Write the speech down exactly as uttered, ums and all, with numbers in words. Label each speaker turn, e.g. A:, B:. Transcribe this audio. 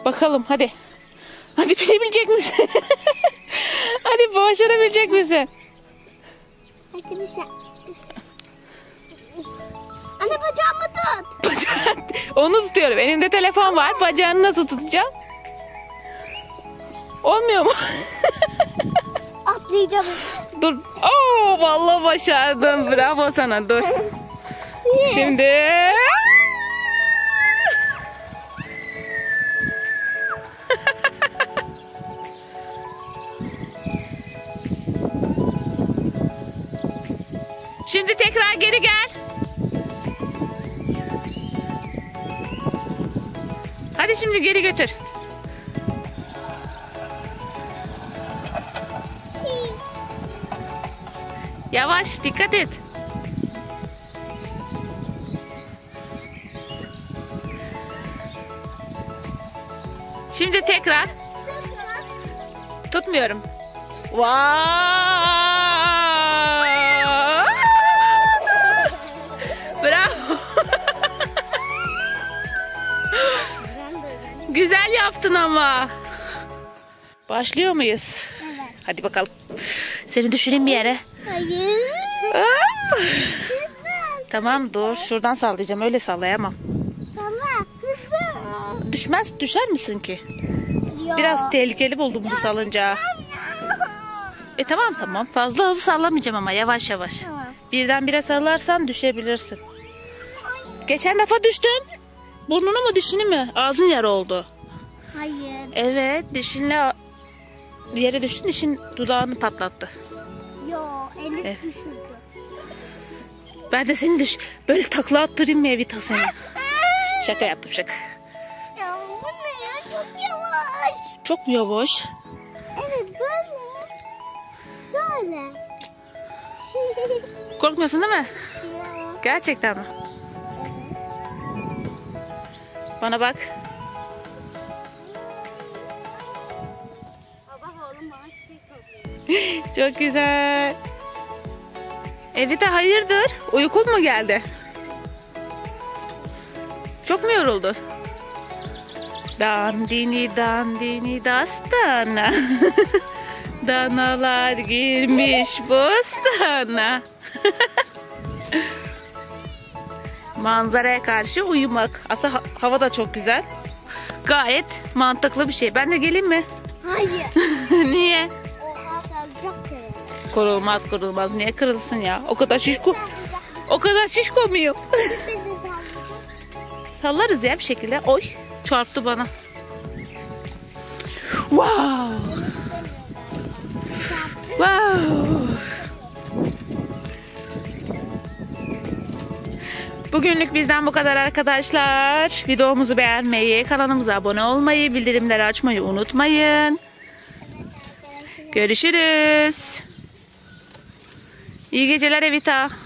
A: Bakalım hadi. Hadi bilebilecek misin? Hadi başarabilecek misin?
B: Arkadaşlar. Anne bacağımı tut.
A: Bacağın... Onu tutuyorum. Elimde telefon var. Bacağını nasıl tutacağım? Olmuyor mu?
B: Atlayacağım.
A: Dur. Oo, vallahi başardın. Bravo sana. Dur. Şimdi. Şimdi tekrar geri gel. Hadi şimdi geri götür. Yavaş, dikkat et. Şimdi tekrar. Tutmuyorum. Vay! Bravo. Güzel yaptın ama. Başlıyor muyuz?
B: Evet.
A: Hadi bakalım. Seni düşüreyim bir yere.
B: Hayır.
A: Aa! Tamam dur. Şuradan sallayacağım. Öyle sallayamam.
B: Tamam. Hızlı.
A: Düşmez. Düşer misin ki?
B: Ya.
A: Biraz tehlikeli buldum bu salıncağı. E tamam tamam. Fazla hızlı sallamayacağım ama yavaş yavaş.
B: Tamam.
A: Birden bire sallarsan düşebilirsin. Geçen defa düştün. Burnunu mu dişini mi? Ağzın yara oldu.
B: Hayır.
A: Evet, dişinle yere düştün, dişin dudağını patlattı.
B: Yo, Elif
A: Evet.
B: düşürdü.
A: Ben de seni düş böyle takla attırayım mı Evita seni? Şaka yaptım şaka.
B: Ya bu ne ya? Çok yavaş.
A: Çok mu yavaş?
B: Evet böyle. Böyle.
A: Korkmuyorsun değil mi?
B: Ya.
A: Gerçekten mi? Bana bak.
B: Baba oğlum bana çiçek topluyor.
A: Çok güzel. Evita hayırdır? Uykun mu geldi? Çok mu yoruldun? Dandini dandini dastana. Danalar girmiş bostana. Manzaraya karşı uyumak. Aslında ha hava da çok güzel. Gayet mantıklı bir şey. Ben de geleyim mi?
B: Hayır.
A: Niye?
B: Oha saracak seni.
A: Kırılmaz kırılmaz. Niye kırılsın ya? O kadar şişko. O kadar şişko muyum? Sallarız ya bir şekilde. Oy çarptı bana. Wow. Wow. Bugünlük bizden bu kadar arkadaşlar. Videomuzu beğenmeyi, kanalımıza abone olmayı, bildirimleri açmayı unutmayın. Görüşürüz. İyi geceler Evita.